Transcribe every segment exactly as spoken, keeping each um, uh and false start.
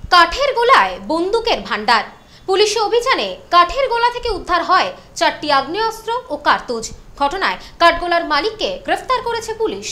কাঠের গোলায় বন্দুকের ভান্ডার। পুলিশি অভিযানে কাঠের গোলা থেকে উদ্ধার হয় চারটি আগ্নেয়াস্ত্র ও কার্তুজ। ঘটনায় কাঠগোলার মালিককে গ্রেফতার করেছে পুলিশ।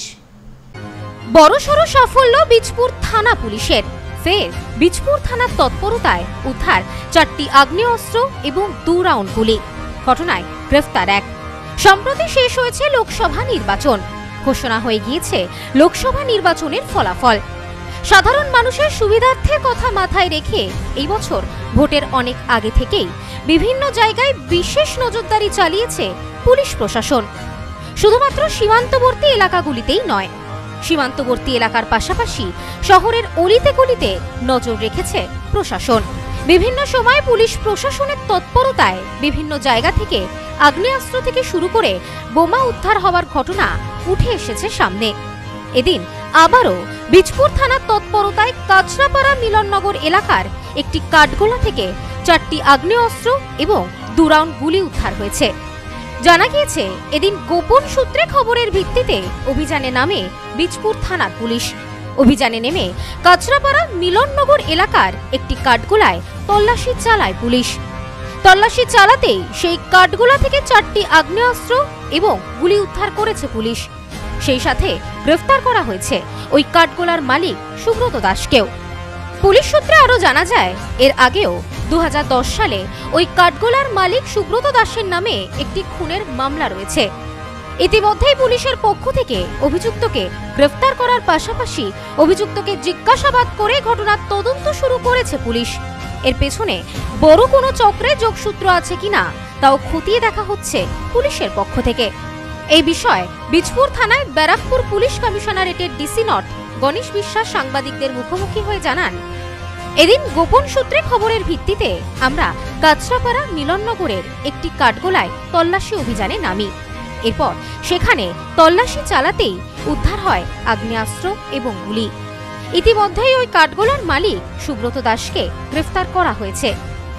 বড়সড় সাফল্য বীজপুর থানা পুলিশের। ফের বীজপুর থানার তৎপরতায় উদ্ধার চারটি আগ্নেয়াস্ত্র এবং দু রাউন্ড গুলি। ঘটনায় গ্রেফতার এক। সম্প্রতি শেষ হয়েছে লোকসভা নির্বাচন। ঘোষণা হয়ে গিয়েছে লোকসভা নির্বাচনের ফলাফল। সাধারণ মানুষের সুবিধার্থে কথা মাথায় রেখে এই বছর ভোটের অনেক আগে থেকেই বিভিন্ন জায়গায় বিশেষ নজরদারি চালিয়েছে পুলিশ প্রশাসন। শুধুমাত্র সীমান্তবর্তী এলাকাগুলিতেই নয়, সীমান্তবর্তী এলাকার পাশাপাশি শহরের অলিতে গলিতে নজর রেখেছে প্রশাসন। বিভিন্ন সময় পুলিশ প্রশাসনের তৎপরতায় বিভিন্ন জায়গা থেকে আগ্নেয়াস্ত্র থেকে শুরু করে বোমা উদ্ধার হওয়ার ঘটনা উঠে এসেছে সামনে। এদিন আবারও বীজপুর থানার তৎপরতায় কাছড়াপাড়া মিলননগর এলাকার একটি কাঠগোলা থেকে চারটি আগ্নেয়াস্ত্র এবং দু রাউন্ড গুলি উদ্ধার হয়েছে। জানা গিয়েছে এদিন গোপন সূত্রে খবরের ভিত্তিতে অভিযানে নামে বীজপুর থানার পুলিশ। অভিযানে নেমে কাছড়াপাড়া মিলননগর এলাকার একটি কাঠগোলায় তল্লাশি চালায় পুলিশ। তল্লাশি চালাতেই সেই কাঠগোলা থেকে চারটি আগ্নেয়াস্ত্র এবং গুলি উদ্ধার করেছে পুলিশ। সেই সাথে গ্রেফতার করা হয়েছে ওই কাঠগোলার মালিক সুব্রত দাসকেও। পুলিশ সূত্রে আরো জানা যায়, এর আগেও দু হাজার দশ সালে ওই কাঠগোলার মালিক সুব্রত দাসের নামে একটি খুনের মামলা রয়েছে। ইতিমধ্যেই পুলিশের পক্ষ থেকে অভিযুক্তকে গ্রেফতার করার পাশাপাশি অভিযুক্তকে জিজ্ঞাসাবাদ করে ঘটনার তদন্ত শুরু করেছে পুলিশ। এর পেছনে বড় কোনো চক্রে যোগসূত্র আছে কিনা তাও খতিয়ে দেখা হচ্ছে পুলিশের পক্ষ থেকে। এই বিষয়ে বীজপুর থানায় ব্যারাকপুর পুলিশ কমিশনারেটের ডিসি নর্থ গণেশ বিশ্বাস সাংবাদিকদের মুখোমুখি হয়ে জানান, এদিন গোপন সূত্রে খবরের ভিত্তিতে আমরা কাছড়াপাড়া মিলননগরের একটি কাঠগোলায় তল্লাশি অভিযানে নামি। এরপর সেখানে তল্লাশি চালাতেই উদ্ধার হয় আগ্নেয়াস্ত্র এবং গুলি। ইতিমধ্যেই ওই কাঠগোলার মালিক সুব্রত দাসকে গ্রেফতার করা হয়েছে।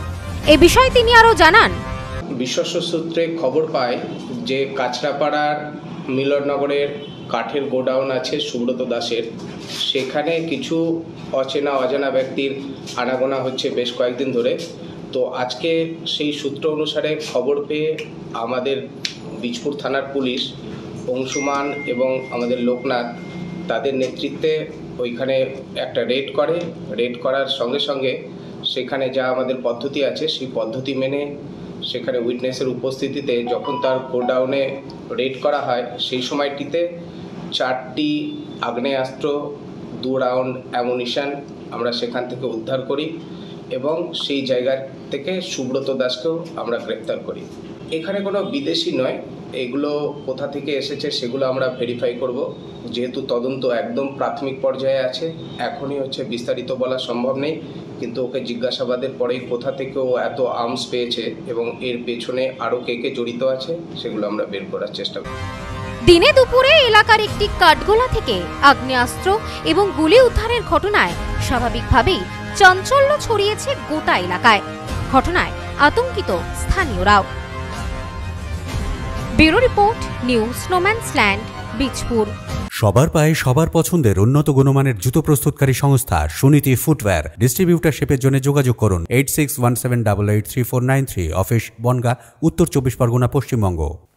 এ বিষয়ে তিনি আরো জানান, বিশ্বস্ত সূত্রে খবর পায় যে কাছড়াপাড়ার মিলননগরের কাঠের গোডাউন আছে সুব্রত দাসের, সেখানে কিছু অচেনা অজানা ব্যক্তির আনাগোনা হচ্ছে বেশ কয়েকদিন ধরে। তো আজকে সেই সূত্র অনুসারে খবর পেয়ে আমাদের বীজপুর থানার পুলিশ অংশুমান এবং আমাদের লোকনাথ তাদের নেতৃত্বে ওইখানে একটা রেড করে। রেড করার সঙ্গে সঙ্গে সেখানে যা আমাদের পদ্ধতি আছে সেই পদ্ধতি মেনে সেখানে উইটনেসের উপস্থিতিতে যখন তার গোডাউনে রেড করা হয় সেই সময়টিতে চারটি আগ্নেয়াস্ত্র, দু রাউন্ড অ্যামুনিশন আমরা সেখান থেকে উদ্ধার করি এবং সেই জায়গা থেকে সুব্রত দাসকেও আমরা গ্রেপ্তার করি। এখানে কোনো বিদেশি নয়, এগুলো কোথা থেকে এসেছে সেগুলো আমরা ভেরিফাই করব। যেহেতু তদন্ত একদম প্রাথমিক পর্যায়ে আছে, এখনই হচ্ছে বিস্তারিত বলা সম্ভব নেই, কিন্তু ওকে জিজ্ঞাসাবাদের পরেই কোথা থেকে ও এত আর্মস পেয়েছে এবং এর পেছনে আরও কে কে জড়িত আছে সেগুলো আমরা বের করার চেষ্টা করব। দিনে দুপুরে এলাকার একটি কাঠগোলা থেকে আগ্নেয়াস্ত্র এবং গুলি উদ্ধারের ঘটনায় স্বাভাবিকভাবেই চাঞ্চল্য ছড়িয়েছে গোটা এলাকায়। ঘটনায় আতঙ্কিত স্থানীয়রাও। Bureau report, news snowman's land, Bijpur. সবার পায়ে সবার পছন্দের উন্নত গুণমানের জুতো প্রস্তুতকারী সংস্থা সুনীতি ফুটওয়্যার। ডিস্ট্রিবিউটারশিপের জন্য যোগাযোগ করুন eight six one seven double eight three four nine three. Office Bongaon, Uttar Chabbish Pargana, Paschimbanga.